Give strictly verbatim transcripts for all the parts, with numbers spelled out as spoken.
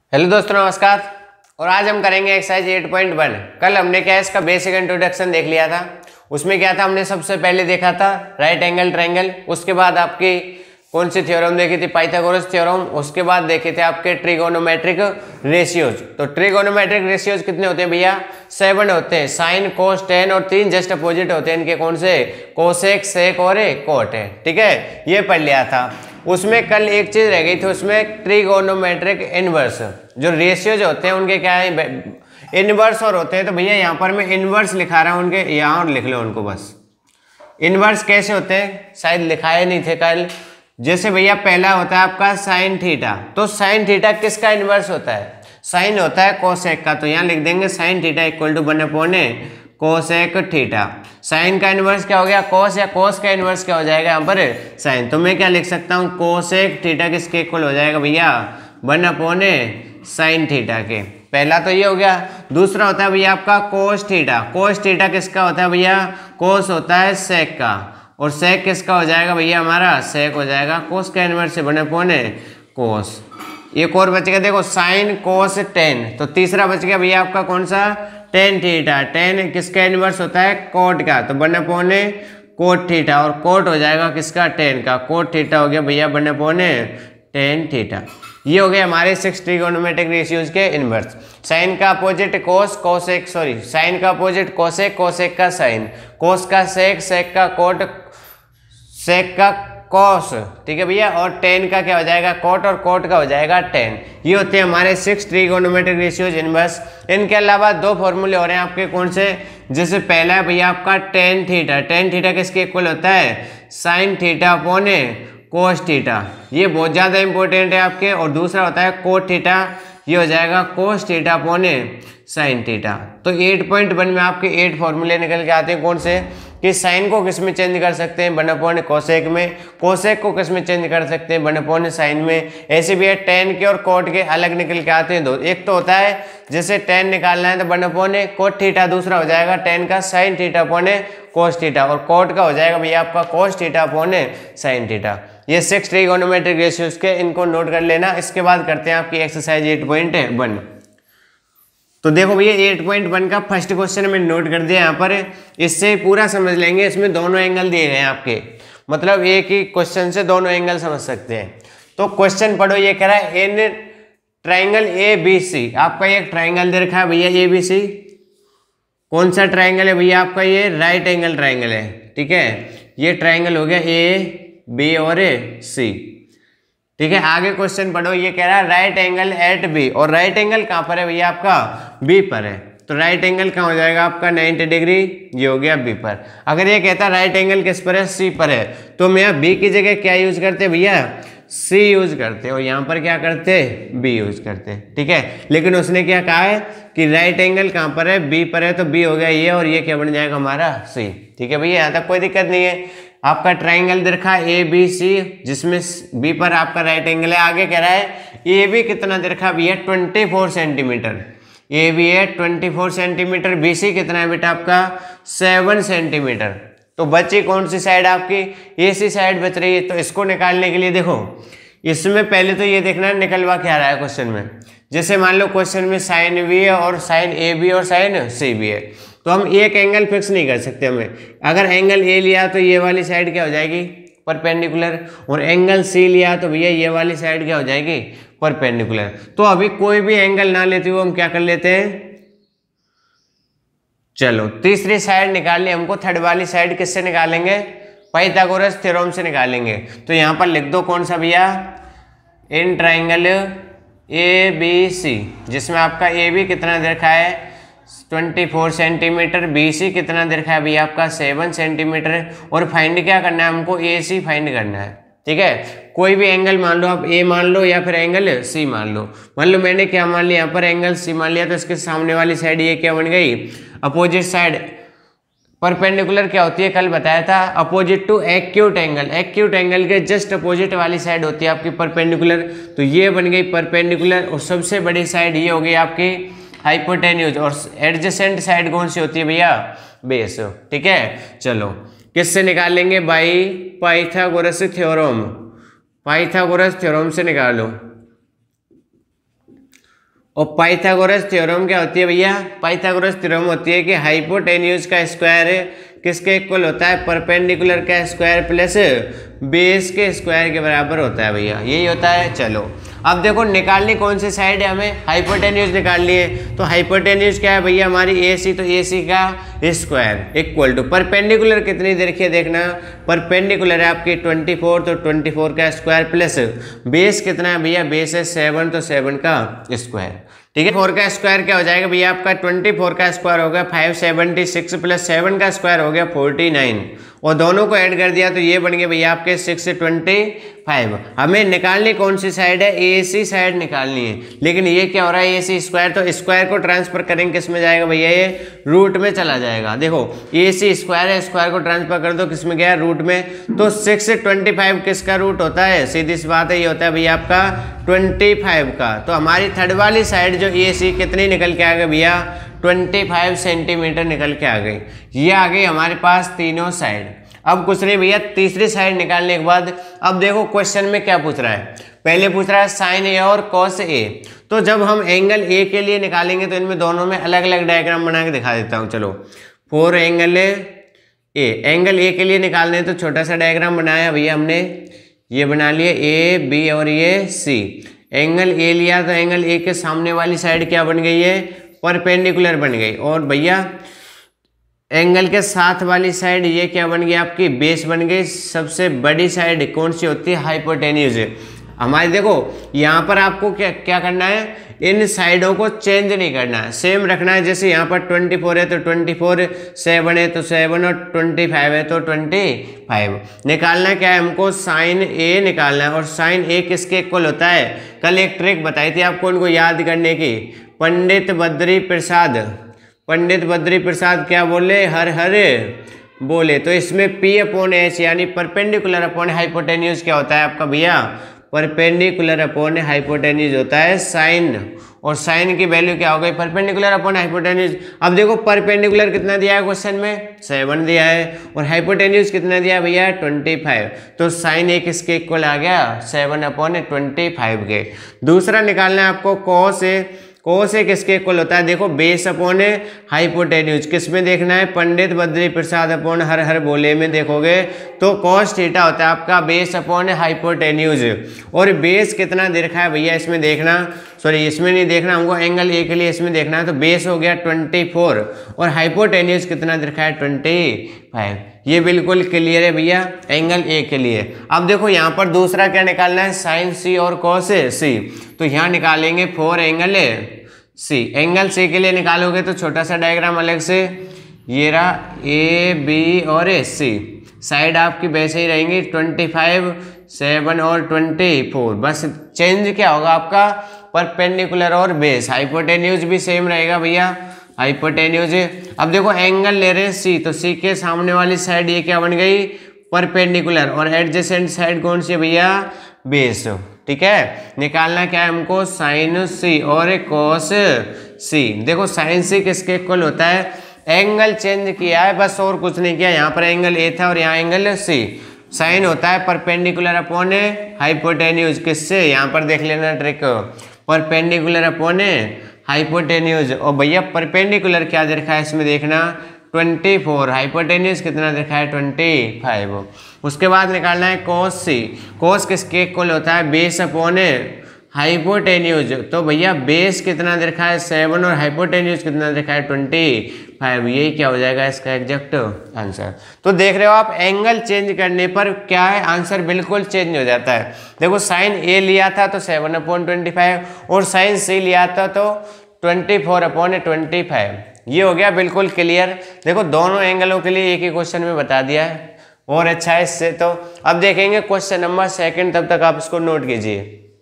Hello दोस्तों, नमस्कार। और आज हम करेंगे एक्सरसाइज एट पॉइंट वन। कल हमने क्या इसका बेसिक इंट्रोडक्शन देख लिया था। उसमें क्या था, हमने सबसे पहले देखा था राइट एंगल ट्रायंगल। उसके बाद आपकी कौन सी थ्योरम देखी थी, पाइथागोरस थ्योरम। उसके बाद देखे थे आपके ट्रिगोनोमेट्रिक रेशियोज। तो ट्रिगोनोमेट्रिक रेशियोज कितने होते हैं भैया? सेवन होते हैं। साइन, कोस, टेन और तीन जस्ट अपोजिट होते हैं इनके। कौन से? कोसेक, सेक और कोट है। ठीक है, ये पढ़ लिया था। उसमें कल एक चीज रह गई थी, उसमें ट्रिगोनोमेट्रिक इनवर्स। जो रेशियोज होते हैं उनके क्या है, इनवर्स और होते हैं। तो भैया यहाँ पर मैं इनवर्स लिखा रहा हूँ उनके, यहाँ और लिख लो उनको बस। इनवर्स कैसे होते हैं, शायद लिखाए नहीं थे कल। जैसे भैया पहला होता है आपका साइन थीटा। तो साइन थीटा किसका इनवर्स होता है? साइन होता है कोसेक का। तो यहाँ लिख देंगे sine theta equal to one upon cosec theta. Sine का इनवर्स क्या हो गया? कोस। या कोस का इनवर्स क्या हो जाएगा यहाँ पर? साइन। तो मैं क्या लिख सकता हूँ, कोसेक थीटा किसके इक्वल हो जाएगा भैया? वन अपॉन साइन थीटा के। पहला तो ये हो गया। दूसरा होता है भैया आपका कोस थीटा। कोस थीटा किसका होता है भैया? कोस होता है सेक का। और सेक किसका हो जाएगा भैया? हमारा सेक हो जाएगा कोस का इनवर्स से वन अपॉन कोस। एक और बच गया, देखो साइन कोस टेन। तो तीसरा बच गया भैया आपका कौन सा? Tan theta. टेन किसका इनवर्स होता है? कोट का। तो वन अपॉन कोट थीटा। और कोट हो जाएगा किसका? टेन का। कोट थीटा हो गया भैया वन अपॉन टेन थीटा। ये हो गया हमारे सिक्स ट्रिगोनोमेट्रिक रेशियोज के इनवर्स। साइन का opposite cos, cosec sorry sine का अपोजिट कोसेक, कोसेक का साइन, कोस का सेक, सेक का कोट, सेक का कॉस। ठीक है भैया। और टेन का क्या हो जाएगा? कोट। और कोट का हो जाएगा टेन। ये होते हैं हमारे सिक्स ट्रिगोनोमेट्रिक रेशियोज इनवर्स। इनके अलावा दो फॉर्मूले हो रहे हैं आपके। कौन से? जैसे पहला है भैया आपका टेन थीटा। टेन थीटा किसके इक्वल होता है? Sine theta upon cos theta. ये बहुत ज़्यादा इंपॉर्टेंट है आपके। और दूसरा होता है कोट थीटा। ये हो जाएगा cos theta upon sine theta. तो एट पॉइंट वन में आपके एट फॉर्मूले निकल के आते हैं। कौन से? कि साइन को किस में चेंज कर सकते हैं? वन अपॉन कोसेक में। कोसेक को किस में चेंज कर सकते हैं? वन अपॉन साइन में। ऐसे भी है टेन के और कोट के अलग निकल के आते हैं दो। एक तो होता है जैसे टेन निकालना है तो वन अपॉन कोट थीटा। दूसरा हो जाएगा टेन का sine theta upon cos theta. और कोट का हो जाएगा भैया आपका cos theta upon sine theta. ये सिक्स ट्रिगोनोमेट्रिक रेशियोज के, इनको नोट कर लेना। इसके बाद करते हैं आपकी एक्सरसाइज एट पॉइंट वन। तो देखो भैया एट पॉइंट वन का फर्स्ट क्वेश्चन में नोट कर दिया यहाँ पर। इससे पूरा समझ लेंगे। इसमें दोनों एंगल दिए गए हैं आपके, मतलब एक ही क्वेश्चन से दोनों एंगल समझ सकते हैं। तो क्वेश्चन पढ़ो, ये कह रहा है in triangle A B C. आपका एक ट्राइंगल दे रखा है भैया ए बी सी। कौन सा ट्राइंगल है भैया आपका? ये राइट एंगल ट्राइंगल है। ठीक है, ये ट्राइंगल हो गया ए बी और सी। ठीक है, आगे क्वेश्चन पढ़ो। ये कह रहा है राइट एंगल एट बी। और राइट एंगल कहाँ पर है भैया आपका? बी पर है। तो राइट एंगल कहाँ हो जाएगा आपका? Ninety degree. ये हो गया बी पर। अगर ये कहता है राइट एंगल किस पर है? सी पर है। तो मैं बी की जगह क्या यूज करते भैया? सी यूज करते। और यहाँ पर क्या करते? बी यूज करते। ठीक है, लेकिन उसने क्या कहा है कि राइट एंगल कहाँ पर है? बी पर है। तो बी हो गया ये, और ये क्या बन जाएगा हमारा? सी। ठीक है भैया, यहाँ तक कोई दिक्कत नहीं है। आपका ट्राइंगल दे रखा है ए बी सी, जिसमें बी पर आपका राइट एंगल है। आगे कह रहा है ए बी कितना दे रखा है भैया? Twenty four centimetre. A B है twenty four centimetre. B C कितना है बेटा आपका? Seven centimetre. तो बची कौन सी साइड आपकी? ए सी साइड बच रही है। तो इसको निकालने के लिए देखो, इसमें पहले तो ये देखना निकलवा क्या रहा है क्वेश्चन में। जैसे मान लो क्वेश्चन में साइन बी है और साइन ए बी और साइन सी बी है। तो हम एक एंगल फिक्स नहीं कर सकते हमें। अगर एंगल ए लिया तो ये वाली साइड क्या हो जाएगी? परपेंडिकुलर। और एंगल सी लिया तो भैया ये वाली साइड क्या हो जाएगी? परपेंडिकुलर। तो अभी कोई भी एंगल ना लेते हुए हम क्या कर लेते हैं? चलो तीसरी साइड निकालनी हमको। थर्ड वाली साइड किससे निकालेंगे? पाइथागोरस थ्योरम से निकालेंगे। तो यहाँ पर लिख दो कौन सा भैया? In triangle A B C, जिसमें आपका ए बी कितना दे रखा है? Twenty four centimetre. B C कितना दे रखा है भैया आपका? Seven centimetre. और फाइंड क्या करना है हमको? ए सी फाइंड करना है। ठीक है, कोई भी एंगल मान लो आप, ए मान लो या फिर एंगल सी मान लो। मान लो मैंने क्या मान लिया यहाँ पर? एंगल सी मान लिया। तो इसके सामने वाली साइड ये क्या बन गई? Opposite side. परपेंडिकुलर क्या होती है? कल बताया था, opposite to acute angle. Acute angle के जस्ट अपोजिट वाली साइड होती है आपकी परपेंडिकुलर। तो ये बन गई परपेंडिकुलर। और सबसे बड़ी साइड ये हो गई आपकी हाइपोटेन्यूज। और एडजेसेंट साइड कौन सी होती है भैया? बेस। ठीक है, चलो किससे निकालेंगे? By Pythagoras theorem. Pythagoras theorem से निकालो। और पाइथागोरस थ्योरम क्या होती है भैया? पाइथागोरस थ्योरम होती है कि हाइपोटेन्यूज का स्क्वायर किसके इक्वल होता है? परपेंडिकुलर का स्क्वायर प्लस बेस के स्क्वायर के बराबर होता है भैया, यही होता है। चलो अब देखो निकालनी कौन सी साइड है, हमें हाइपोटेन्यूज निकालनी है। तो हाइपोटेन्यूज क्या है भैया हमारी? ए सी। तो ए सी का स्क्वायर इक्वल टू परपेंडिकुलर कितनी देखिए देखना, परपेंडिकुलर है आपकी चौबीस, तो चौबीस का स्क्वायर प्लस बेस कितना है भैया? बेस है सेवन, तो सेवन का स्क्वायर। ठीक है, फोर का स्क्वायर क्या हो जाएगा भैया आपका? चौबीस का स्क्वायर हो गया five seventy six plus seven का स्क्वायर हो गया फोर्टी नाइन, और दोनों को ऐड कर दिया तो ये बन गए भैया आपके सिक्स ट्वेंटी फाइव। हमें निकालनी कौन सी साइड है? ए सी साइड निकालनी है। लेकिन ये क्या हो रहा है? ए सी स्क्वायर, तो स्क्वायर को ट्रांसफर करेंगे किस में जाएगा भैया? ये रूट में चला जाएगा। देखो ए सी स्क्वायर है, स्क्वायर को ट्रांसफर कर दो किस में गया? रूट में। तो सिक्स ट्वेंटी फाइव किसका रूट होता है? सीधी सी बात है, ये होता है भैया आपका पच्चीस का। तो हमारी थर्ड वाली साइड जो ए सी कितनी निकल के आ गई भैया? पच्चीस सेंटीमीटर निकल के आ गई। ये आ गई हमारे पास तीनों साइड। अब कुछ नहीं भैया, तीसरी साइड निकालने के बाद अब देखो क्वेश्चन में क्या पूछ रहा है। पहले पूछ रहा है साइन ए और कॉस ए। तो जब हम एंगल ए के लिए निकालेंगे तो इनमें दोनों में अलग अलग डायग्राम बना के दिखा देता हूँ। चलो for angle A, angle A के लिए निकालने तो छोटा सा डायग्राम बनाया भैया हमने, ये बना लिया ए बी और ये सी। एंगल ए लिया तो एंगल ए के सामने वाली साइड क्या बन गई है? परपेंडिकुलर बन गई। और भैया एंगल के साथ वाली साइड ये क्या बन गई आपकी? बेस बन गई। सबसे बड़ी साइड कौन सी होती है? हाइपोटेन्यूज हमारी। देखो यहाँ पर आपको क्या क्या करना है? इन साइडों को चेंज नहीं करना है, सेम रखना है। जैसे यहाँ पर चौबीस है तो चौबीस, सेवन है तो सेवन, और पच्चीस है तो पच्चीस। निकालना क्या है हमको? साइन ए निकालना है। और साइन ए किसके इक्वल होता है? कल एक ट्रिक बताई थी आपको उनको याद करने की। पंडित बद्री प्रसाद, पंडित बद्री प्रसाद क्या बोले? हर हर बोले। तो इसमें P अपॉन एच यानी परपेंडिकुलर अपॉन हाइपोटेन्यूज क्या होता है आपका भैया? परपेंडिकुलर अपॉन हाइपोटेन्यूज होता है साइन। और साइन की वैल्यू क्या हो गई? Perpendicular upon hypotenuse. अब देखो परपेंडिकुलर कितना दिया है क्वेश्चन में? सेवन दिया है। और हाइपोटेन्यूज कितना दिया है भैया? पच्चीस। तो साइन ए किसके इक्वल आ गया? सेवन अपॉन ट्वेंटी फाइव के। दूसरा निकालना है आपको कॉस ए। कोस ए किसके इक्वल होता है? देखो बेस अपॉन हाइपोटेन्यूज किस में देखना है? पंडित बद्री प्रसाद अपॉन हर हर बोले में देखोगे तो कॉस थीटा होता है आपका बेस अपॉन हाइपोटेन्यूज। और बेस कितना दे रखा है भैया इसमें देखना, सॉरी इसमें नहीं देखना हमको, एंगल ए के लिए इसमें देखना है। तो बेस हो गया चौबीस और हाइपोटेन्यूज कितना दे रखा है? पच्चीस। ये बिल्कुल क्लियर है भैया एंगल ए के लिए। अब देखो यहाँ पर दूसरा क्या निकालना है? साइन सी और कॉस सी। तो यहाँ निकालेंगे for angle C. Angle C के लिए निकालोगे तो छोटा सा डायग्राम अलग से, ये रहा ए बी और ए सी। साइड आपकी वैसे ही रहेंगी पच्चीस, सेवन और चौबीस। बस चेंज क्या होगा आपका? परपेंडिकुलर और बेस। हाइपोटेन्यूज भी सेम रहेगा भैया, हाइपोटेन्यूज। अब देखो एंगल ले रहे हैं सी, तो सी के सामने वाली साइड ये क्या बन गई? परपेंडिकुलर। और एडजेसेंट साइड कौन सी है भैया? बेस। ठीक है, निकालना क्या है हमको? साइन सी और कॉस सी। देखो साइन सी किसके इक्वल होता है? एंगल चेंज किया है बस, और कुछ नहीं किया। यहाँ पर एंगल ए था और यहाँ एंगल सी। साइन होता है परपेंडिकुलर अपॉन हाइपोटेन्यूज किससे? यहाँ पर देख लेना ट्रिक, परपेंडिकुलर अपॉन हाइपोटेन्यूज। और भैया परपेंडिकुलर क्या दे रखा है इसमें देखना? चौबीस। हाइपोटेन्यूज कितना दे रखा है? पच्चीस। उसके बाद निकालना है कॉस सी। कॉस किसके इक्वल होता है? Base upon hypotenuse. तो भैया बेस कितना दे रखा है? सेवन और हाइपोटेन्यूज कितना दे रखा है? पच्चीस। यही क्या हो जाएगा इसका एग्जैक्ट आंसर। तो देख रहे हो आप एंगल चेंज करने पर क्या है? आंसर बिल्कुल चेंज हो जाता है। देखो साइन ए लिया था तो सेवन अपॉन ट्वेंटी फाइव, और साइन सी लिया था तो twenty four upon twenty five. ये हो गया बिल्कुल क्लियर। देखो दोनों एंगलों के लिए एक ही क्वेश्चन में बता दिया है, और अच्छा है इससे। तो अब देखेंगे क्वेश्चन नंबर सेकंड, तब तक आप इसको नोट कीजिए।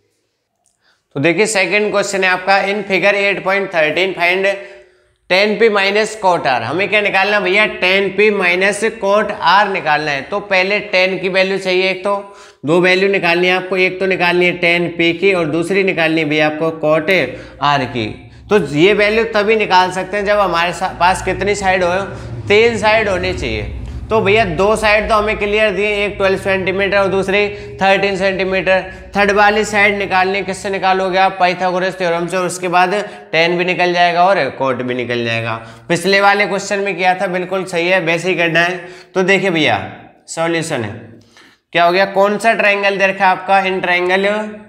तो देखिए सेकंड क्वेश्चन है आपका, in figure eight point thirteen find tan P minus cot R. हमें क्या निकालना भैया? Tan P minus cot R निकालना है। तो पहले टेन की वैल्यू चाहिए, एक तो दो वैल्यू निकालनी है आपको, एक तो निकालनी है टेन पी की और दूसरी निकालनी है भैया आपको कोट आर की। तो ये वैल्यू तभी निकाल सकते हैं जब हमारे पास कितनी साइड हो? तीन साइड होनी चाहिए। तो भैया दो साइड तो हमें क्लियर दिए, एक ट्वेल्व सेंटीमीटर और दूसरी थर्टीन सेंटीमीटर। थर्ड वाली साइड निकालनी, किससे निकालोगे आप? पाइथागोरस थ्योरम से, और उसके बाद टेन भी निकल जाएगा और कोट भी निकल जाएगा। पिछले वाले क्वेश्चन में किया था, बिल्कुल सही है, वैसे ही करना है। तो देखिए भैया सॉल्यूशन है, क्या हो गया? कौन सा ट्रायंगल दे रखा है आपका? In triangle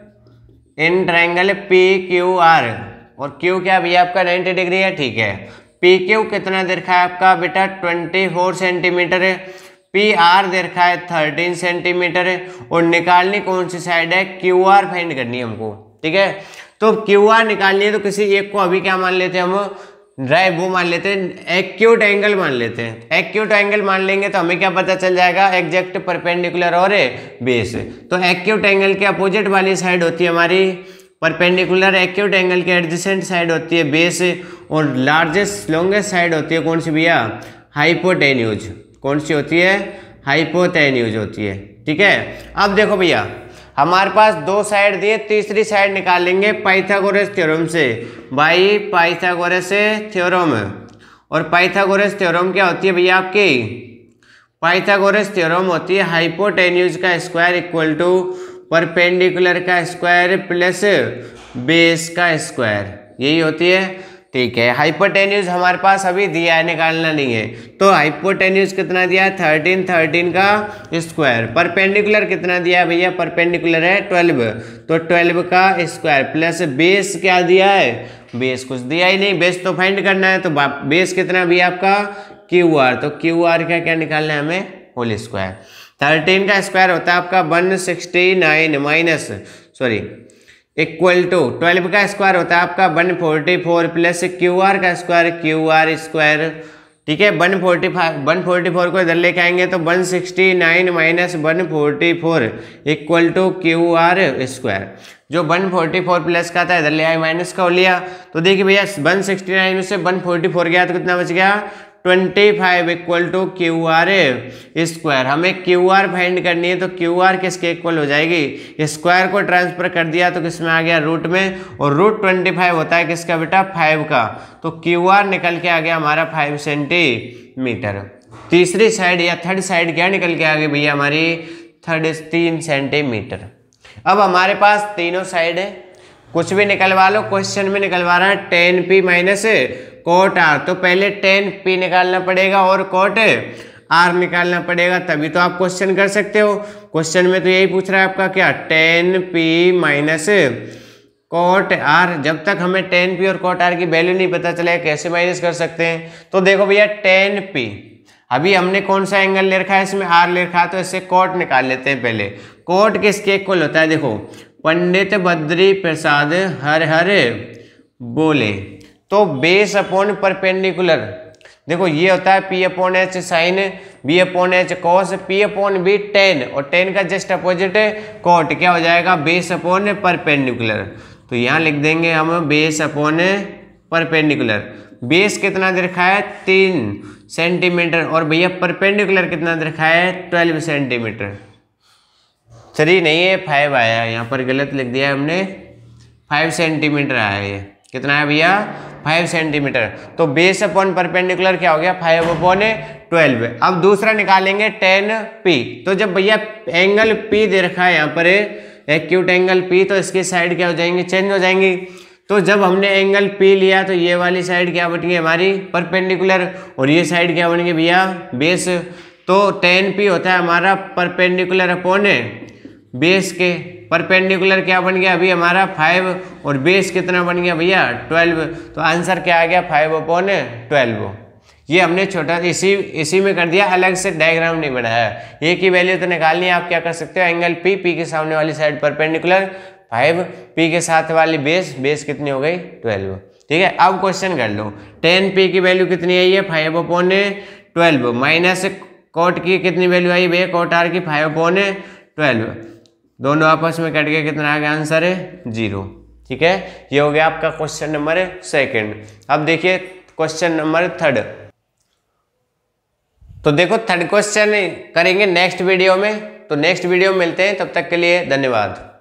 in triangle P Q R, और क्यू क्या भैया आपका नाइन्टी डिग्री है, ठीक है। पी क्यू कितना दे रखा है आपका बेटा? चौबीस सेंटीमीटर है। पी आर दे रखा है तेरह सेंटीमीटर है, और निकालनी कौन सी साइड है? क्यू आर फाइंड करनी है हमको, ठीक है। तो क्यू आर निकालनी है, तो किसी एक को अभी क्या मान लेते हैं हम? राय वो मान लेते हैं, एक्यूट एंगल मान लेते हैं। एक्यूट एंगल मान लेंगे तो हमें क्या पता चल जाएगा? एग्जैक्ट परपेंडिकुलर और बेस। तो एक्यूट एंगल के अपोजिट वाली साइड होती है हमारी परपेंडिकुलर, एक्यूट एंगल के एडजेसेंट साइड होती है बेस, और लार्जेस्ट लॉन्गेस्ट साइड होती है कौन सी भैया? हाइपोटेन्यूज। कौन सी होती है? हाइपोटेन्यूज होती है, ठीक है। अब देखो भैया हमारे पास दो साइड दिए, तीसरी साइड निकालेंगे पाइथागोरस थ्योरम से, बाई पाइथागोरस थ्योरम। और पाइथागोरस थ्योरम क्या होती है भैया आपकी? पाइथागोरस थ्योरम होती है हाइपोटेन्यूज का स्क्वायर इक्वल टू परपेंडिकुलर का स्क्वायर प्लस बेस का स्क्वायर, यही होती है, ठीक है। हाइपोटेन्यूज हमारे पास अभी दिया है, निकालना नहीं है। तो हाइपोटेन्यूज कितना दिया है? थर्टीन, थर्टीन का स्क्वायर। परपेंडिकुलर कितना दिया है भैया? परपेंडिकुलर है ट्वेल्व, तो ट्वेल्व का स्क्वायर प्लस बेस क्या दिया है? बेस कुछ दिया ही नहीं, बेस तो फाइंड करना है। तो बेस कितना भी आपका? Q R. तो क्यू आर का क्या निकालना है हमें? Whole square. थर्टीन का स्क्वायर होता है आपका one sixty nine minus sorry equal to twelve का स्क्वायर होता है आपका one forty four plus Q R का स्क्वायर, क्यू आर स्क्वायर, ठीक है। One forty five one forty four को इधर लेके आएंगे तो one sixty nine minus one forty four equal to Q R square. जो वन फोर्टी फोर प्लस का था इधर ले आए, माइनस का हो लिया। तो देखिए भैया वन सिक्सटी नाइन में से वन फोर्टी फोर गया तो कितना बच गया? Twenty five equal to Q R square. हमें क्यू आर फाइंड करनी है, तो क्यू आर किसके इक्वल हो जाएगी? स्क्वायर को ट्रांसफर कर दिया तो किस में आ गया? रूट में, और रूट ट्वेंटी फाइव होता है किसका बेटा? फाइव का। तो क्यू आर निकल के आ गया हमारा फाइव सेंटीमीटर। तीसरी साइड या थर्ड साइड क्या निकल के आ गई भैया हमारी? थर्ड तीन सेंटीमीटर। अब हमारे पास तीनों साइड है, कुछ भी निकलवा लो, क्वेश्चन में निकलवा रहा है tan P minus cot R. तो पहले टेन पी निकालना पड़ेगा और कोट आर निकालना पड़ेगा, तभी तो आप क्वेश्चन कर सकते हो। क्वेश्चन में तो यही पूछ रहा है आपका क्या? Tan P minus cot R. जब तक हमें टेन पी और कोट आर की वैल्यू नहीं पता चले कैसे माइनस कर सकते हैं? तो देखो भैया टेन पी, अभी हमने कौन सा एंगल ले रखा है? इसमें आर ले रखा है, तो इससे कोट निकाल लेते हैं पहले। कोट किसके इक्वल होता है? देखो पंडित बद्री प्रसाद हर हर बोले, तो बेस अपॉन परपेंडिकुलर, देखो ये होता है P upon H sine, B upon H cos, P upon B tan, और टेन का जस्ट अपोजिट है कोट, क्या हो जाएगा? Base upon perpendicular. तो यहाँ लिख देंगे हम बेस अपॉन परपेंडिकुलर। बेस कितना दे रखा है? तीन सेंटीमीटर, और भैया परपेंडिकुलर कितना दे रखा है? Twelve centimetre. थ्री नहीं है, फाइव आया है, यहाँ पर गलत लिख दिया है हमने, फाइव सेंटीमीटर आया है। ये कितना है भैया? Five centimetre. तो बेस अपॉन परपेंडिकुलर क्या हो गया? Five upon twelve. अब दूसरा निकालेंगे टेन पी। तो जब भैया एंगल पी दे रखा है यहाँ पर एक्यूट एंगल पी, तो इसकी साइड क्या हो जाएंगी? चेंज हो जाएंगी। तो जब हमने एंगल पी लिया तो ये वाली साइड क्या बन गई हमारी? परपेंडिकुलर, और ये साइड क्या बन गई भैया? बेस। तो टेन पी होता है हमारा परपेंडिकुलर अपॉन बेस के। परपेंडिकुलर क्या बन गया अभी हमारा? फाइव, और बेस कितना बन गया भैया? ट्वेल्व। तो आंसर क्या आ गया? Five upon twelve. ये हमने छोटा इसी इसी में कर दिया, अलग से डायग्राम नहीं बनाया। एक ही वैल्यू तो निकालनी है, आप क्या कर सकते हो? एंगल पी, पी के सामने वाली साइड परपेंडिकुलर फाइव, पी के साथ वाली बेस, बेस कितनी हो गई? ट्वेल्व। ठीक है, अब क्वेश्चन कर लो। टेन पी की वैल्यू कितनी आई है? Five upon twelve, minus cot की कितनी वैल्यू आई भैया? कोट आर की फाइव अपॉन ट्वेल्व। दोनों आपस में कट के कितना आ गया? आंसर है जीरो। ठीक है, ये हो गया आपका क्वेश्चन नंबर सेकंड। अब देखिए क्वेश्चन नंबर थर्ड। तो देखो थर्ड क्वेश्चन करेंगे नेक्स्ट वीडियो में, तो नेक्स्ट वीडियो में मिलते हैं, तब तक के लिए धन्यवाद।